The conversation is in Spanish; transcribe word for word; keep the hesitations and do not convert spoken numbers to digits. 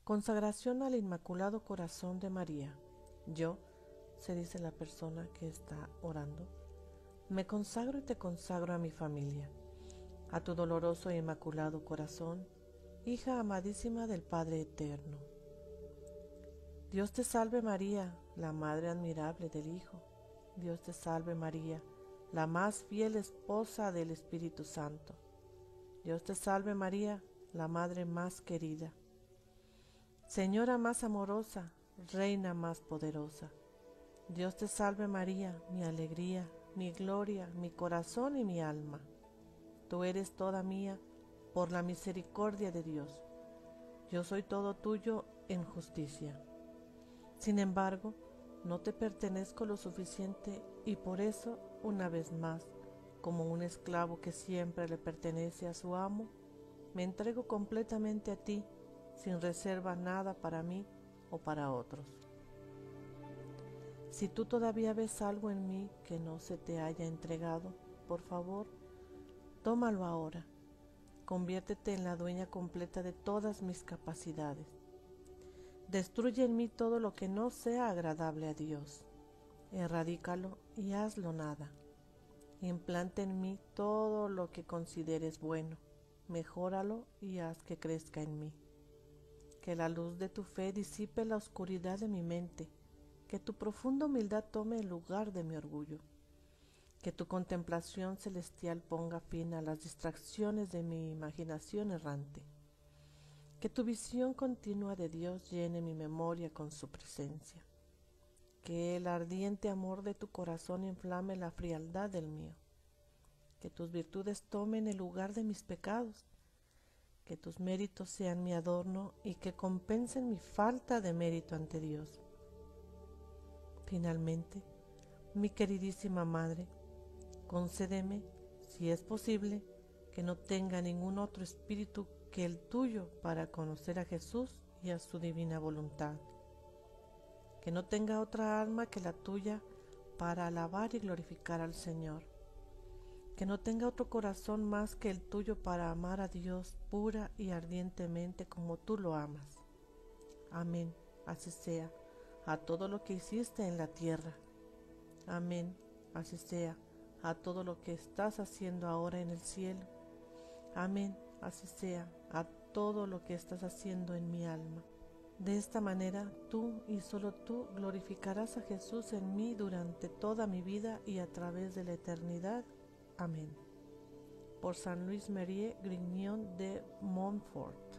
Consagración al Inmaculado Corazón de María. Yo, se dice la persona que está orando, me consagro y te consagro a mi familia, a tu doloroso e inmaculado corazón, hija amadísima del Padre Eterno. Dios te salve María, la Madre admirable del Hijo. Dios te salve María, la más fiel esposa del Espíritu Santo. Dios te salve María, la Madre más querida. Señora más amorosa, Reina más poderosa. Dios te salve María, mi alegría, mi gloria, mi corazón y mi alma. Tú eres toda mía por la misericordia de Dios. Yo soy todo tuyo en justicia. Sin embargo, no te pertenezco lo suficiente y por eso, una vez más, como un esclavo que siempre le pertenece a su amo, me entrego completamente a ti, sin reserva nada para mí o para otros. Si tú todavía ves algo en mí que no se te haya entregado, por favor, tómalo ahora. Conviértete en la dueña completa de todas mis capacidades. Destruye en mí todo lo que no sea agradable a Dios. Erradícalo y hazlo nada. Implanta en mí todo lo que consideres bueno. Mejóralo y haz que crezca en mí. Que la luz de tu fe disipe la oscuridad de mi mente. Que tu profunda humildad tome el lugar de mi orgullo. Que tu contemplación celestial ponga fin a las distracciones de mi imaginación errante. Que tu visión continua de Dios llene mi memoria con su presencia. Que el ardiente amor de tu corazón inflame la frialdad del mío. Que tus virtudes tomen el lugar de mis pecados. Que tus méritos sean mi adorno y que compensen mi falta de mérito ante Dios. Finalmente, mi queridísima Madre, concédeme, si es posible, que no tenga ningún otro espíritu que el tuyo para conocer a Jesús y a su divina voluntad. Que no tenga otra alma que la tuya para alabar y glorificar al Señor. Que no tenga otro corazón más que el tuyo para amar a Dios pura y ardientemente como tú lo amas. Amén, así sea, a todo lo que hiciste en la tierra. Amén, así sea, a todo lo que estás haciendo ahora en el cielo. Amén, así sea, a todo lo que estás haciendo en mi alma. De esta manera, tú y solo tú glorificarás a Jesús en mí durante toda mi vida y a través de la eternidad. Amén. Por San Luis Marie Grignion de Montfort.